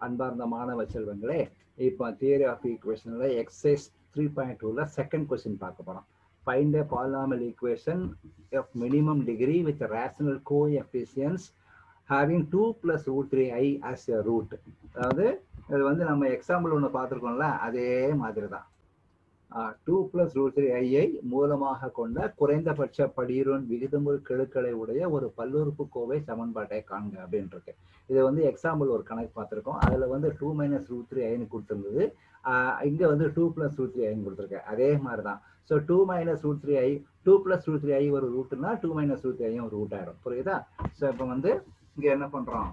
அன்பார்ந்த மாணவ செல்வங்களே, இப்போ தியரி ஆஃப் ஈக்குவேஷன்ல எக்ஸசைஸ் 3.2ல செகண்ட் கொஸ்டின் பார்க்க போறோம். Find a polynomial equation of minimum degree with rational coefficients having 2 plus root 3i as a root. அதாவது இது வந்து நம்ம எக்ஸாம்பிள் ஒன்று பார்த்துருக்கோம்ல, அதே மாதிரி தான். 2 plus root 3i மூலமாக கொண்ட குறைந்தபட்ச படியுடன் விகிதமுறு கெழுக்களை உடைய ஒரு பல்லுறுப்புக்கோவை சமன்பாட்டை காண்க அப்படின்னு இருக்கு. இது வந்து எக்ஸாம்பிள் ஒரு கணக்கு பார்த்துருக்கோம். அதில் வந்து 2 minus root 3iன்னு கொடுத்துருந்தது. இங்கே வந்து 2 plus root 3iன்னு கொடுத்துருக்கேன். அதே மாதிரி தான். So 2 minus root 3i 2 plus root 3i ஒரு ரூட்னா 2 minus root 3i ஒரு ரூட் ஆயிடும். புரியுதா? ஸோ இப்போ வந்து இங்கே என்ன பண்ணுறோம்?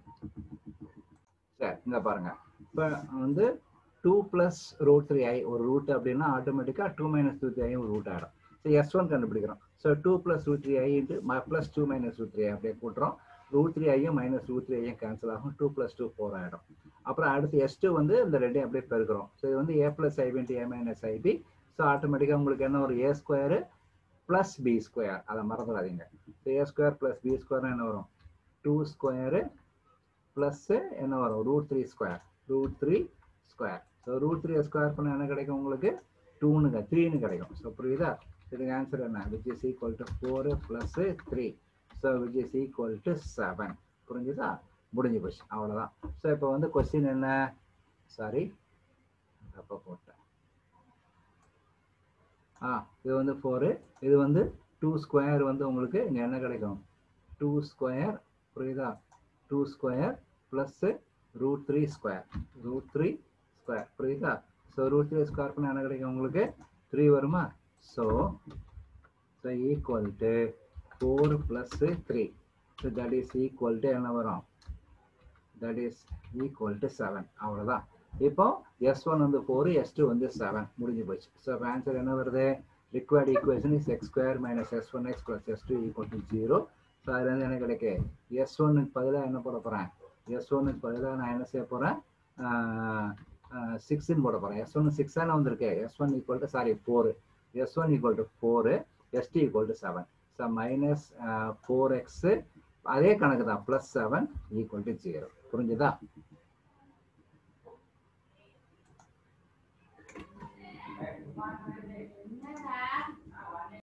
சரி, இங்கே பாருங்க. இப்போ வந்து 2 plus root 3i ஒரு ரூட் அப்படின்னா ஆட்டோமேட்டிக்காக 2 minus root 3i ஒரு ரூட் ஆகிடும். ஸோ S1 கண்டுபிடிக்கிறோம். So 2 plus root 3i into plus 2 minus root 3i அப்படியே கூட்டுறோம். root 3iயும் மைனஸ் root 3iயும் கேன்சல் ஆகும். 2 plus 2 4 ஆகிடும். அப்புறம் அடுத்து S2 வந்து இந்த ரெண்டையும் அப்படியே பெருக்கிறோம். ஸோ இது வந்து a plus ib into a minus ib. So ஆட்டோமேட்டிக்காக உங்களுக்கு என்ன ஒரு a square plus B square, அதை மறந்துடாதீங்க. So a square plus B ஸ்கொயர்னா என்ன வரும்? 2 ஸ்கொயரு ப்ளஸ் என்ன வரும்? root 3 square, root 3 square. So root 3 square பண்ணால் என்ன கிடைக்கும் உங்களுக்கு? 3ன்னு கிடைக்கும். ஸோ புரியுதா? இதுக்கு ஆன்சர் என்ன? Which is equal to 4 plus 3. So which is equal to 7. புரிஞ்சுதா? முடிஞ்சு போச்சு, அவ்வளோதான். ஸோ இப்போ வந்து கொஸ்டின் என்ன? சாரி, அப்போ போட்டேன். இது வந்து 4, இது வந்து 2 ஸ்கொயர் வந்து உங்களுக்கு இங்கே என்ன கிடைக்கும்? 2 ஸ்கொயர். புரியுதா? 2 square plus root 3 square, root 3 square. புரியுதா? ஸோ root 3 ஸ்கொயர் பண்ணால் என்ன கிடைக்கும் உங்களுக்கு? 3 வருமா? So equal to 4 plus 3. So that is equal to என்ன வரும்? That is equal to 7. அவ்வளோதான். இப்போ S1 வந்து 4, S2 வந்து 7. முடிஞ்சு போச்சு. ஸோ ஆன்சர் என்ன வருது? Required equation is x square minus S1x plus S2 equal to 0. So அதுல இருந்து என்ன கிடைக்கு? S1க்கு பதிலாக என்ன போட போகிறேன்? S1க்கு பதிலாக நான் என்ன செய்ய போகிறேன்? 6ன்னு போட போகிறேன். S1 6 வந்திருக்கு. S1 equal to 4. S1 equal to 4, S2 equal to 7. So minus 4x அதே கணக்கு தான், ப்ளஸ் 7 ஈக்குவல் டு 0. புரிஞ்சுதா?